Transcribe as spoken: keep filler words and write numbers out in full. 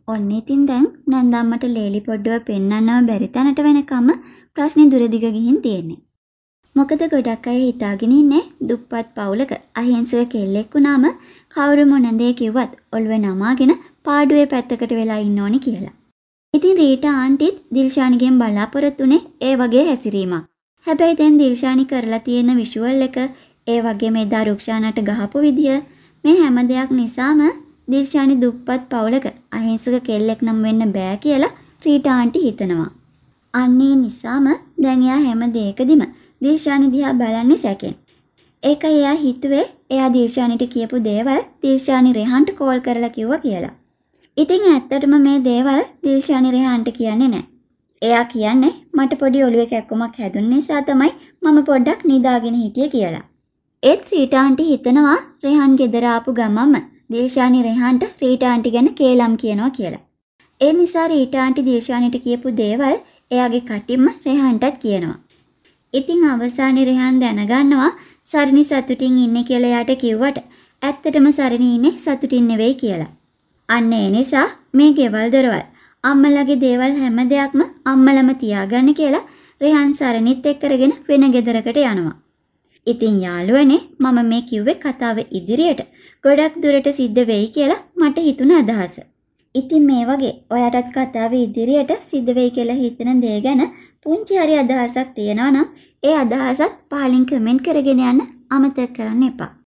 ඔන්න ඉතින් දැන් නැන්දම්මට ලේලි පොඩ්ඩුව පෙන්වන්නම බැරි තැනට වෙනකම් ප්‍රශ්නේ දුර දිග ගිහින් තියෙන්නේ. මොකද ගොඩක් අය හිතාගෙන ඉන්නේ දුප්පත් පවුලක අහිංසක කෙල්ලෙක් වුණාම කවුරු මොන දේ කිව්වත් ඔළුවේ නමාගෙන පාඩුවේ පැත්තකට වෙලා ඉන්න ඕනි කියලා. ඉතින් රීටා ආන්ටිත් දිල්ෂානිගෙන් බලාපොරොත්තුනේ ඒ වගේ හැසිරීමක්. හැබැයි දැන් දිල්ෂානි කරලා තියෙන විෂුවල් එක ඒ වගේම එදා රුක්ෂානට ගහපු විදිය මේ හැම දෙයක් නිසාම දිල්ෂානි දුප්පත් පවුලක අහිංසක කෙල්ලෙක් නම් වෙන්න බෑ කියලා රීටා ආන්ටි හිතනවා. අන්නේ නිසාම දැන් එයා හැම දෙයකදීම දිල්ෂානි දිහා බලන්නේ සැකෙන්. ඒකයි එයා හිතුවේ එයා දිල්ෂානිට කියපු දේවල් දිල්ෂානි රෙහන්ට කෝල් කරලා කිව්වා කියලා. ඉතින් ඇත්තටම මේ දේවල් දිල්ෂානි රෙහන්ට කියන්නේ නැහැ. එයා කියන්නේ මට පොඩි ඔළුවේ කැක්කුමක් හැදුන නිසා තමයි මම පොඩ්ඩක් නිදාගෙන හිටියේ කියලා. ඒත් රීටා ආන්ටි හිතනවා රෙහන් ගෙදර ආපු ගමම දිල්ෂානි රෙහන්ට රීටා ආන්ටි ගැන කේලම් කියනවා කියලා. ඒ නිසා රීටා ආන්ටි දිල්ෂානිට කියපු දේවල් එයාගේ කටින්ම රෙහන්ටත් කියනවා. ඉතින් අවසානයේ රෙහන් දැනගන්නවා සරණි සතුටින් ඉන්නේ කියලා එයාට කිව්වට ඇත්තටම සරණි ඉන්නේ සතුටින් නෙවෙයි කියලා. අන්න ඒ නිසා මේ ගෙවල් දොරවල් අම්මලාගේ දේවල් හැම දෙයක්ම අම්මලම තියාගන්න කියලා රෙහන් සරණිත් එක්කරගෙන වෙන ගෙදරකට යනවා. ඉතින් යාළුවනේ මම මේ කිව්වේ කතාව ඉදිරියට ගොඩක් දුරට සිද්ධ වෙයි කියලා මට හිතුණ අදහස. ඉතින් මේ වගේ ඔයාටත් කතාව ඉදිරියට සිද්ධ වෙයි කියලා හිතන දේ ගැන පුංචි හරි අදහසක් තියෙනවා නම් ඒ අදහසත් පහලින් කමෙන්ට් කරගෙන යන්න අමතක කරන්න එපා.